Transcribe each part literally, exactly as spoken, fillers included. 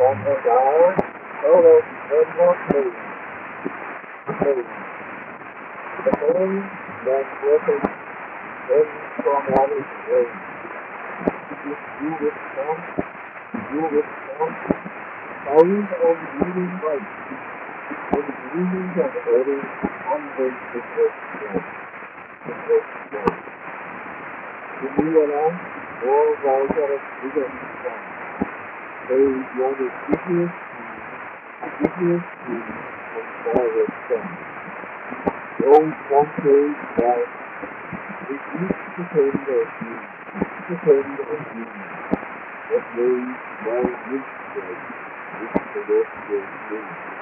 one more dollar. Oh, there's one more page. Page. The name that working in from others way. If you will come, you will come. Thousands of reading rights. And reading of early onwards to work today. To work today. To me alone, all those that are bigger than one. They want to give you give you and all this stuff. Those one page that it used to turn the view, to turn the view. That way, my rich day, which the rest will do.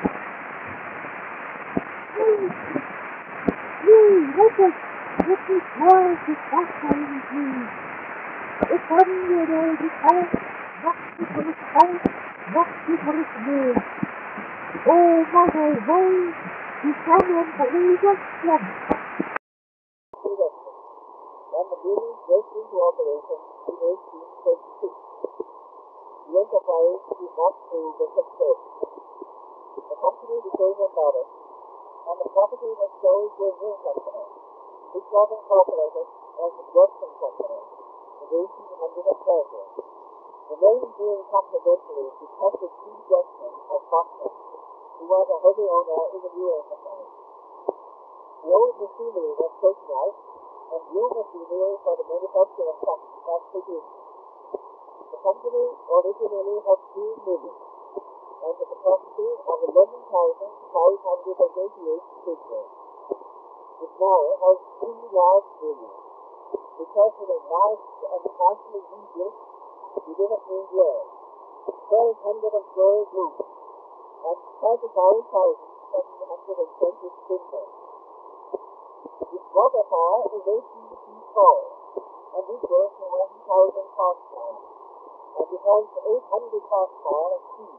Yay, what a what a world is that kind of thing? It's under all the house, not for its house, not for its name. Oh, what a way to come and believe us one. When the building went into operation in eighteen twenty-six, the enterprise did not prove a success. The company became embarrassed, and the property was sold to a new company, which was incorporated as the Judson Company in eighteen thirty. The name being confidentially because of Steve Judson of Boston, who was a heavy owner in the new enterprise. The old machinery was taken out, and new machinery for the manufacture of trucks was produced. The company originally had two million, and the capacity of eleven thousand five hundred eighty-eight figures. It now has three large buildings, because of a large and partially rebuilt within a few years, twelve hundred employees rooms, and thirty-five thousand seven hundred twenty figures. Its water power is eighteen feet tall, and equal to one thousand horsepower, and it has eight hundred horsepower of speed.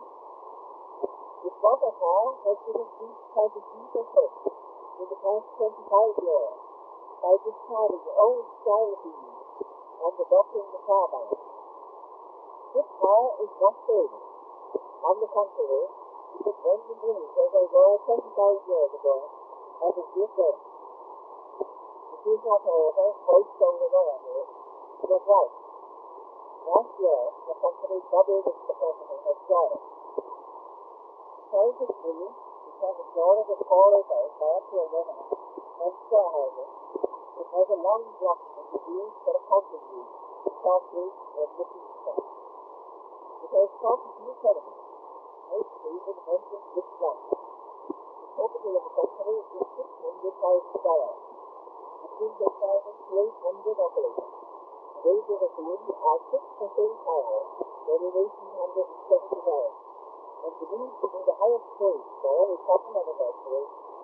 Its water power has been increased thirty-three percent in the past twenty-five years by discarding old style feeds and adopting the turbine. This power is not stable. On the contrary, it is when the news as they were twenty-five years ago, and is still there. It is not, however, quite so reliable. It was right. Last year, the company doubled its capacity of storage. Price is free because the storage is hauled out by up to eleven and storehouses. It has a long block and is used for accounting use, concrete, and machine stuff. It has cost new sediment, mostly in engine with block. The capital of the company is six hundred thousand dollars. Between ten thousand to eight hundred operators. Wages of the union are six percent higher than in eighteen seventy-nine, and believed to be the highest paid for any cotton manufacturer